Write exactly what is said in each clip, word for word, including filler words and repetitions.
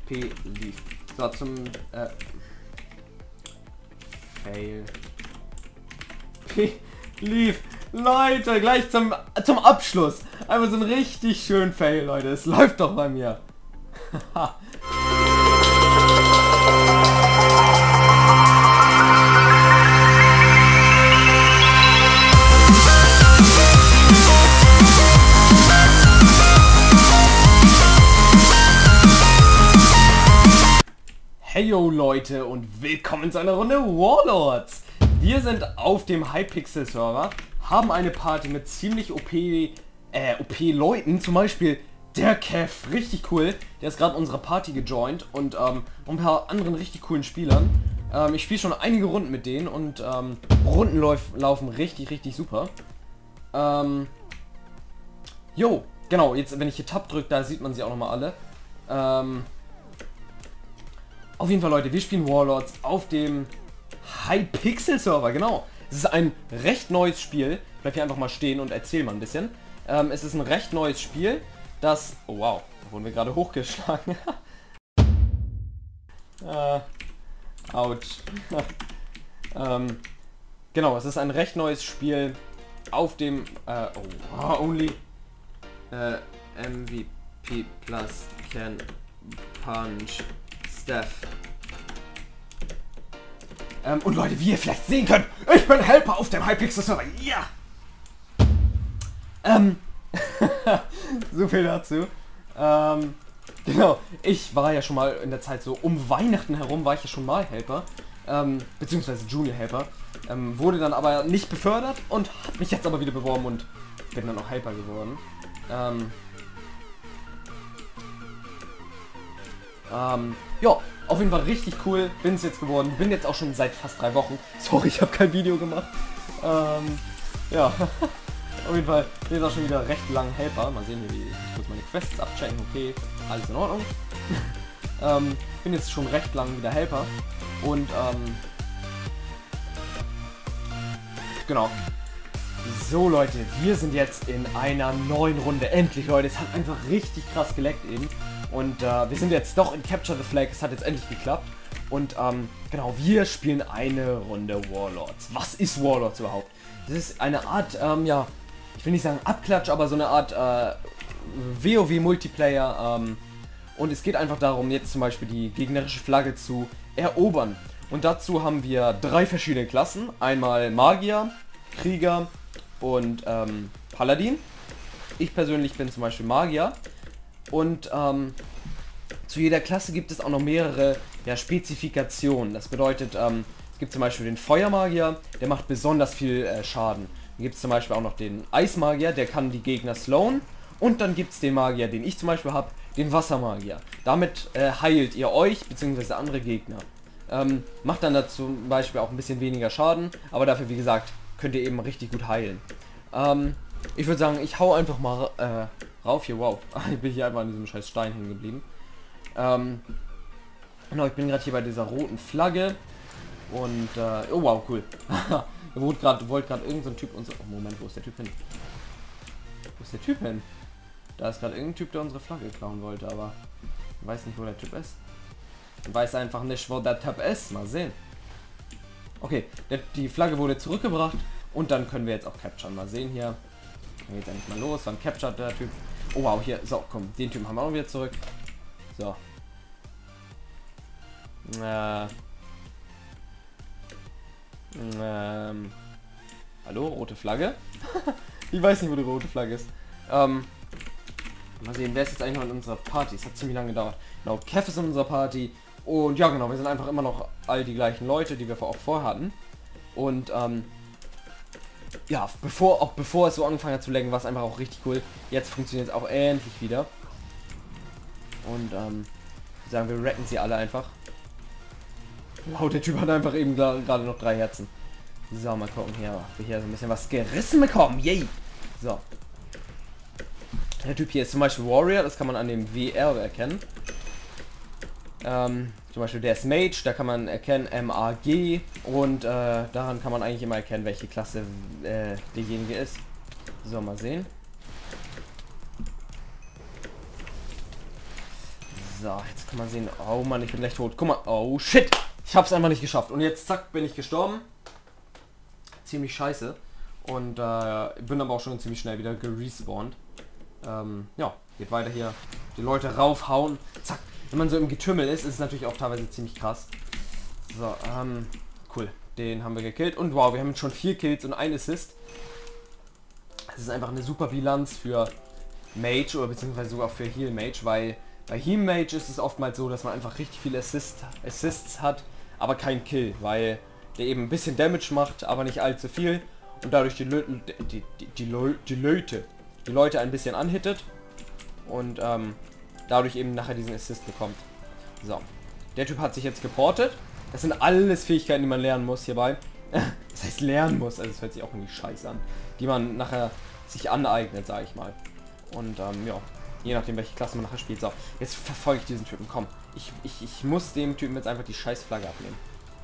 P Leaf. So, zum äh, Fail P Leaf. Leute, gleich zum, zum Abschluss. Einfach so ein richtig schön Fail, Leute. Es läuft doch bei mir. Heyo Leute und willkommen zu einer Runde Warlords. Wir sind auf dem Hypixel Server, haben eine Party mit ziemlich O P, äh, O P Leuten, zum Beispiel der Kev, richtig cool, der ist gerade unsere Party gejoint und ähm, ein paar anderen richtig coolen Spielern. Ähm, ich spiele schon einige Runden mit denen und ähm, Runden lauf, laufen richtig, richtig super. Ähm, jo, genau, jetzt wenn ich hier Tab drücke, da sieht man sie auch nochmal alle. Ähm, Auf jeden Fall, Leute, wir spielen Warlords auf dem Hypixel Server, genau. Es ist ein recht neues Spiel. Ich bleib hier einfach mal stehen und erzähl mal ein bisschen. Ähm, es ist ein recht neues Spiel, das... Oh wow, da wurden wir gerade hochgeschlagen. äh, ouch. ähm, genau, es ist ein recht neues Spiel auf dem... Äh, oh, only äh, M V P plus can punch Steph. Ähm, und Leute, wie ihr vielleicht sehen könnt, ich bin Helper auf dem Hypixel Server. Ja! Ähm, so viel dazu. Ähm, genau, ich war ja schon mal in der Zeit so um Weihnachten herum, war ich ja schon mal Helper. Ähm, beziehungsweise Junior Helper. Ähm, wurde dann aber nicht befördert und habe mich jetzt aber wieder beworben und bin dann auch Helper geworden. Ähm, Ähm, ja, auf jeden Fall richtig cool, bin es jetzt geworden, bin jetzt auch schon seit fast drei Wochen. Sorry, ich habe kein Video gemacht. Ähm, ja, auf jeden Fall bin jetzt auch schon wieder recht lang Helper. Mal sehen, wie ich kurz meine Quests abchecken, okay, alles in Ordnung. ähm, bin jetzt schon recht lang wieder Helper und ähm, genau. So Leute, wir sind jetzt in einer neuen Runde. Endlich Leute, es hat einfach richtig krass geleckt eben. Und äh, wir sind jetzt doch in Capture the Flag, es hat jetzt endlich geklappt. Und ähm, genau, wir spielen eine Runde Warlords. Was ist Warlords überhaupt? Das ist eine Art, ähm, ja, ich will nicht sagen Abklatsch, aber so eine Art äh, WoW-Multiplayer. Ähm, und es geht einfach darum, jetzt zum Beispiel die gegnerische Flagge zu erobern. Und dazu haben wir drei verschiedene Klassen. Einmal Magier, Krieger und ähm, Paladin. Ich persönlich bin zum Beispiel Magier. Und ähm, zu jeder Klasse gibt es auch noch mehrere ja, Spezifikationen. Das bedeutet, ähm, es gibt zum Beispiel den Feuermagier, der macht besonders viel äh, Schaden. Dann gibt es zum Beispiel auch noch den Eismagier, der kann die Gegner slowen. Und dann gibt es den Magier, den ich zum Beispiel habe, den Wassermagier. Damit äh, heilt ihr euch bzw. andere Gegner. Ähm, macht dann dazu zum Beispiel auch ein bisschen weniger Schaden, aber dafür, wie gesagt, könnt ihr eben richtig gut heilen. Ähm, ich würde sagen, ich hau einfach mal... Äh, rauf hier, wow. Ich bin hier einfach an diesem scheiß Stein hängen geblieben. Ähm, genau, ich bin gerade hier bei dieser roten Flagge. Und, äh, oh wow, cool. Da wurde gerade, wollte gerade irgendein so Typ uns... Oh, Moment, wo ist der Typ hin? Wo ist der Typ hin? Da ist gerade irgendein Typ, der unsere Flagge klauen wollte, aber ich weiß nicht, wo der Typ ist. Ich weiß einfach nicht, wo der Typ ist. Mal sehen. Okay, der, die Flagge wurde zurückgebracht und dann können wir jetzt auch capturen. Mal sehen hier. Dann geht endlich mal los, dann captured der Typ. Oh wow, hier, so, komm, den Typen haben wir auch wieder zurück. So. Äh. Ähm. Hallo, rote Flagge? Ich weiß nicht, wo die rote Flagge ist. Ähm. Mal sehen, wer ist jetzt eigentlich noch in unserer Party? Es hat ziemlich lange gedauert. Genau, Kev ist in unserer Party. Und ja, genau, wir sind einfach immer noch all die gleichen Leute, die wir auch vorher hatten. Und, ähm. ja, bevor, auch bevor es so angefangen hat zu laggen, war es einfach auch richtig cool. Jetzt funktioniert es auch endlich wieder. Und ähm, sagen wir retten sie alle einfach. Wow, der Typ hat einfach eben gerade noch drei Herzen. So, mal gucken hier, ob wir hier so ein bisschen was gerissen bekommen. Yay! So. Der Typ hier ist zum Beispiel Warrior, das kann man an dem W R erkennen. Ähm, zum Beispiel der ist Mage, da kann man erkennen M A G und äh, daran kann man eigentlich immer erkennen, welche Klasse äh, derjenige ist. So, mal sehen. So, jetzt kann man sehen. Oh Mann, ich bin gleich tot. Guck mal. Oh shit. Ich hab's einfach nicht geschafft. Und jetzt zack, bin ich gestorben. Ziemlich scheiße. Und äh, bin aber auch schon ziemlich schnell wieder gerespawnt. Ähm, ja, geht weiter hier. Die Leute raufhauen. Zack. Wenn man so im Getümmel ist, ist es natürlich auch teilweise ziemlich krass. So, ähm, cool. Den haben wir gekillt. Und wow, wir haben schon vier Kills und ein Assist. Das ist einfach eine super Bilanz für Mage oder beziehungsweise sogar für Heal Mage, weil bei Heal Mage ist es oftmals so, dass man einfach richtig viele Assist, Assists hat, aber kein Kill, weil der eben ein bisschen Damage macht, aber nicht allzu viel und dadurch die, Lö die, die, die, Lö die Leute, die Leute ein bisschen anhittet und ähm, dadurch eben nachher diesen Assist bekommt. So, der Typ hat sich jetzt geportet. Das sind alles Fähigkeiten, die man lernen muss hierbei. Das heißt lernen muss, also es hört sich auch irgendwie scheiße an, die man nachher sich aneignet, sage ich mal. Und ähm, ja, je nachdem welche Klasse man nachher spielt. So, jetzt verfolge ich diesen Typen. Komm, ich, ich, ich muss dem Typen jetzt einfach die scheiß Flagge abnehmen.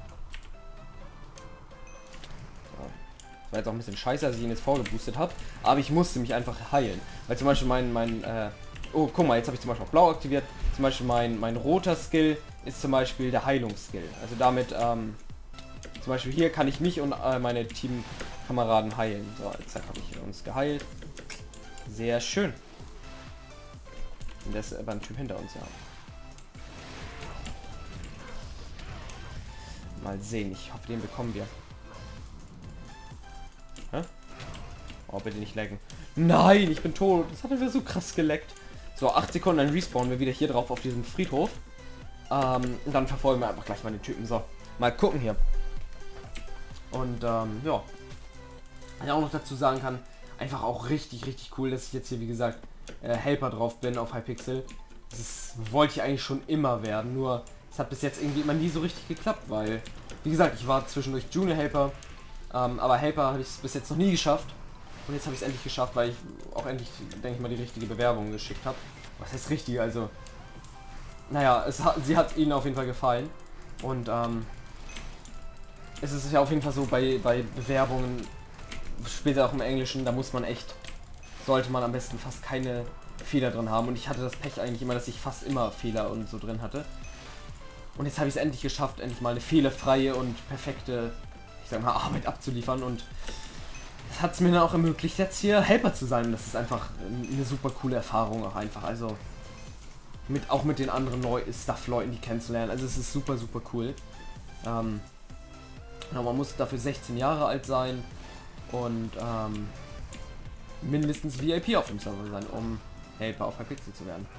So. Das war jetzt auch ein bisschen scheiße, dass ich ihn jetzt vorgeboostet habe. Aber ich musste mich einfach heilen. Weil zum Beispiel mein, mein äh, oh, guck mal, jetzt habe ich zum Beispiel auch blau aktiviert. Zum Beispiel mein, mein roter Skill ist zum Beispiel der Heilungsskill. Also damit, ähm, zum Beispiel hier kann ich mich und äh, meine Teamkameraden heilen. So, jetzt habe ich uns geheilt. Sehr schön. Und das ist aber ein Typ hinter uns, ja. Mal sehen, ich hoffe, den bekommen wir. Hä? Oh, bitte nicht lecken. Nein, ich bin tot. Das hat er so krass geleckt. So, acht Sekunden, dann respawnen wir wieder hier drauf auf diesem Friedhof. Ähm, und dann verfolgen wir einfach gleich mal den Typen. So, mal gucken hier. Und, ähm, ja. Was ich auch noch dazu sagen kann, einfach auch richtig, richtig cool, dass ich jetzt hier, wie gesagt, äh, Helper drauf bin auf Hypixel. Das ist, wollte ich eigentlich schon immer werden, nur es hat bis jetzt irgendwie immer nie so richtig geklappt, weil, wie gesagt, ich war zwischendurch Junior Helper, ähm, aber Helper habe ich es bis jetzt noch nie geschafft. Und jetzt habe ich es endlich geschafft, weil ich auch endlich, denke ich mal, die richtige Bewerbung geschickt habe. Was heißt richtig, also, naja, es hat, sie hat ihnen auf jeden Fall gefallen. Und, ähm, es ist ja auf jeden Fall so, bei, bei Bewerbungen, später auch im Englischen, da muss man echt, sollte man am besten fast keine Fehler drin haben. Und ich hatte das Pech eigentlich immer, dass ich fast immer Fehler und so drin hatte. Und jetzt habe ich es endlich geschafft, endlich mal eine fehlerfreie und perfekte, ich sag mal, Arbeit abzuliefern. Und das hat es mir dann auch ermöglicht, jetzt hier Helper zu sein. Und das ist einfach eine super coole Erfahrung auch einfach. Also mit auch mit den anderen Leu Staff-Leuten, die kennenzulernen. Also es ist super, super cool. Ähm, ja, man muss dafür sechzehn Jahre alt sein. Und ähm, mindestens V I P auf dem Server sein, um Helper auf Hypixel zu werden.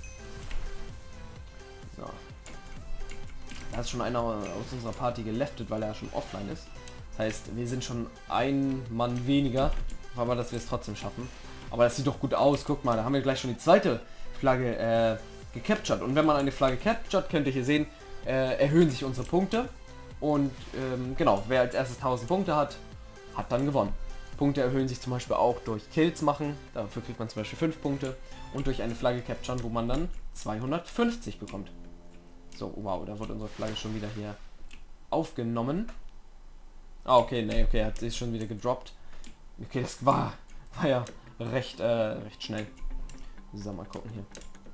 So. Da ist schon einer aus unserer Party geleftet, weil er schon offline ist. Das heißt, wir sind schon ein Mann weniger, aber dass wir es trotzdem schaffen. Aber das sieht doch gut aus. Guck mal, da haben wir gleich schon die zweite Flagge äh, gecaptured. Und wenn man eine Flagge captured, könnt ihr hier sehen, äh, erhöhen sich unsere Punkte. Und ähm, genau, wer als erstes tausend Punkte hat, hat dann gewonnen. Punkte erhöhen sich zum Beispiel auch durch Kills machen, dafür kriegt man zum Beispiel fünf Punkte und durch eine Flagge capturen, wo man dann zweihundertfünfzig bekommt. So, wow, da wird unsere Flagge schon wieder hier aufgenommen. Ah, okay, ne, okay, hat sich schon wieder gedroppt. Okay, das war, war ja recht, äh, recht schnell. So, mal gucken hier.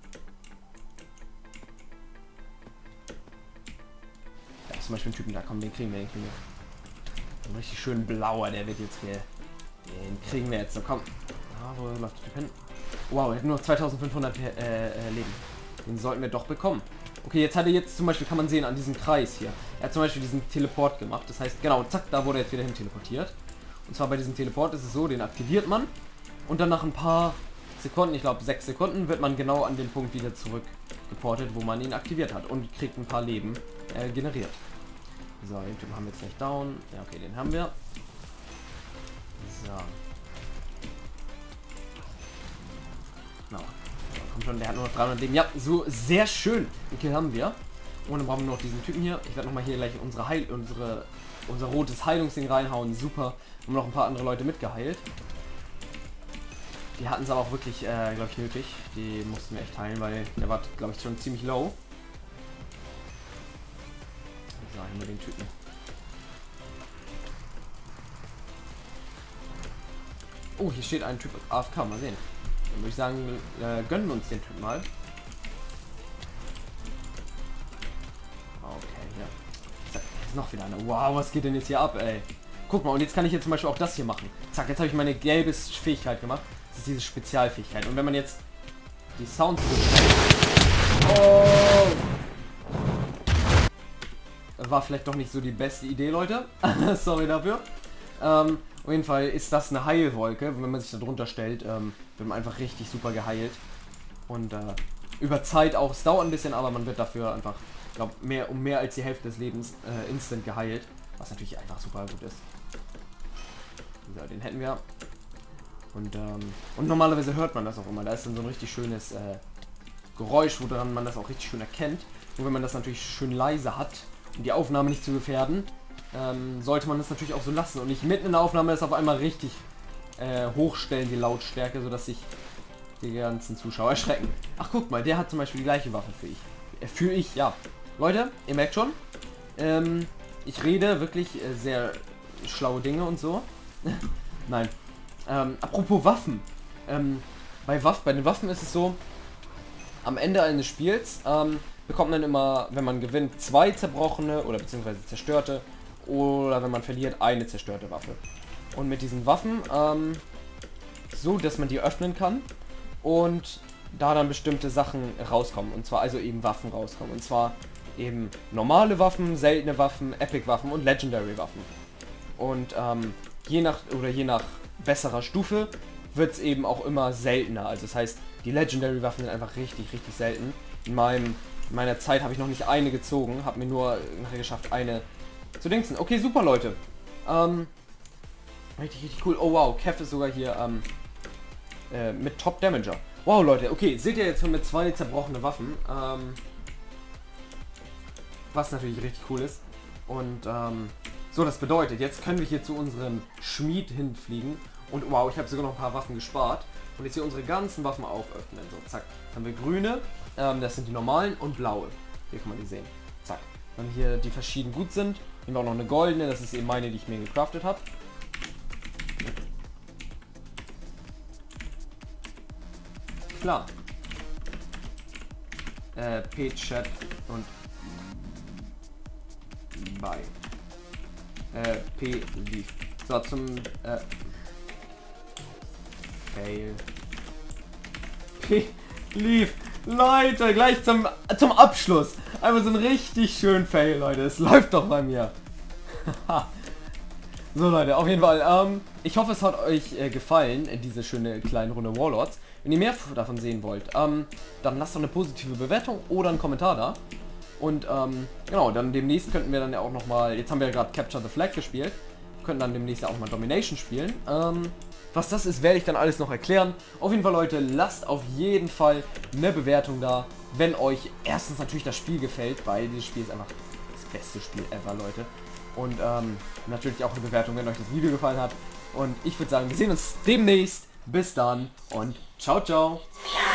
Ja, zum Beispiel einen Typen, da kommen, den kriegen wir, den kriegen wir. Ein richtig schön blauer, der wird jetzt hier. Den kriegen wir jetzt. So, komm. Ah, wo läuft der Typ hin? Wow, er hat nur noch zweitausendfünfhundert äh, äh, Leben. Den sollten wir doch bekommen. Okay, jetzt hat er jetzt zum Beispiel, kann man sehen, an diesem Kreis hier. Er hat zum Beispiel diesen Teleport gemacht. Das heißt, genau, zack, da wurde er jetzt wieder hin teleportiert. Und zwar bei diesem Teleport ist es so, den aktiviert man. Und dann nach ein paar Sekunden, ich glaube sechs Sekunden, wird man genau an den Punkt wieder zurück geportet, wo man ihn aktiviert hat. Und kriegt ein paar Leben äh, generiert. So, den Typen haben wir jetzt gleich down. Ja, okay, den haben wir. So. Genau. Kommt schon, der hat nur noch dreihundert Leben. Ja, so, sehr schön. Den Kill haben wir. Und dann brauchen wir noch diesen Typen hier. Ich werde nochmal hier gleich unsere Heil unsere, unser rotes Heilungsding reinhauen. Super. Haben noch ein paar andere Leute mitgeheilt. Die hatten es aber auch wirklich, äh, glaube ich, nötig. Die mussten wir echt heilen, weil der war, glaube ich, schon ziemlich low. So, hier wir den Typen. Oh, hier steht ein Typ A F K, mal sehen. Dann würde ich sagen, äh, gönnen wir uns den Typen mal. ist noch wieder einer. Wow, was geht denn jetzt hier ab, ey? Guck mal, und jetzt kann ich jetzt zum Beispiel auch das hier machen. Zack, jetzt habe ich meine gelbe Fähigkeit gemacht. Das ist diese Spezialfähigkeit. Und wenn man jetzt die Sounds... Oh! War vielleicht doch nicht so die beste Idee, Leute. Sorry dafür. Ähm, auf jeden Fall ist das eine Heilwolke. Wenn man sich da drunter stellt, ähm, wird man einfach richtig super geheilt. Und äh, über Zeit auch. Es dauert ein bisschen, aber man wird dafür einfach, ich glaube, mehr, um mehr als die Hälfte des Lebens äh, instant geheilt. Was natürlich einfach super gut ist. So, den hätten wir. Und, ähm, und normalerweise hört man das auch immer. Da ist dann so ein richtig schönes äh, Geräusch, woran man das auch richtig schön erkennt. Nur wenn man das natürlich schön leise hat, um die Aufnahme nicht zu gefährden, ähm, sollte man das natürlich auch so lassen. Und nicht mitten in der Aufnahme das auf einmal richtig äh, hochstellen, die Lautstärke, sodass sich die ganzen Zuschauer erschrecken. Ach, guck mal, der hat zum Beispiel die gleiche Waffe für ich. Äh, für ich, ja. Leute, ihr merkt schon, ähm, ich rede wirklich äh, sehr schlaue Dinge und so. Nein. Ähm, apropos Waffen. Ähm, bei, Waff bei den Waffen ist es so, am Ende eines Spiels ähm, bekommt man immer, wenn man gewinnt, zwei zerbrochene oder beziehungsweise zerstörte oder wenn man verliert, eine zerstörte Waffe. Und mit diesen Waffen, ähm, so, dass man die öffnen kann und da dann bestimmte Sachen rauskommen. Und zwar also eben Waffen rauskommen. Und zwar eben normale Waffen, seltene Waffen, Epic Waffen und Legendary Waffen. Und ähm, je nach oder je nach besserer Stufe wird es eben auch immer seltener. Also das heißt, die Legendary Waffen sind einfach richtig, richtig selten. In, meinem, in meiner Zeit habe ich noch nicht eine gezogen, habe mir nur nachher geschafft, eine zu dingsen. Okay, super, Leute. Ähm, richtig, richtig cool. Oh wow, Kev ist sogar hier ähm, äh, mit Top Damager. Wow, Leute, okay, seht ihr jetzt schon mit zwei zerbrochene Waffen. Ähm, was natürlich richtig cool ist. Und ähm, so, das bedeutet, jetzt können wir hier zu unserem Schmied hinfliegen. Und wow, ich habe sogar noch ein paar Waffen gespart. Und jetzt hier unsere ganzen Waffen auföffnen. So, zack. Dann haben wir grüne, ähm, das sind die normalen, und blaue. Hier kann man die sehen. Zack. Dann hier die verschieden gut sind. Hier auch noch eine goldene, das ist eben meine, die ich mir gecraftet habe. Klar. Äh, P-Chat und bei. Äh, P-Leaf. So, zum, äh, Fail. P-Leaf. Leute, gleich zum, zum Abschluss. Einfach so ein richtig schön Fail, Leute. Es läuft doch bei mir. So, Leute, auf jeden Fall. Ähm, ich hoffe, es hat euch äh, gefallen, äh, diese schöne kleine Runde Warlords. Wenn ihr mehr davon sehen wollt, ähm, dann lasst doch eine positive Bewertung oder einen Kommentar da. Und ähm, genau, dann demnächst könnten wir dann ja auch nochmal, jetzt haben wir ja gerade Capture the Flag gespielt, können dann demnächst ja auch mal Domination spielen. Ähm, was das ist, werde ich dann alles noch erklären. Auf jeden Fall, Leute, lasst auf jeden Fall eine Bewertung da, wenn euch erstens natürlich das Spiel gefällt, weil dieses Spiel ist einfach das beste Spiel ever, Leute. Und ähm, natürlich auch eine Bewertung, wenn euch das Video gefallen hat. Und ich würde sagen, wir sehen uns demnächst. Bis dann und ciao, ciao.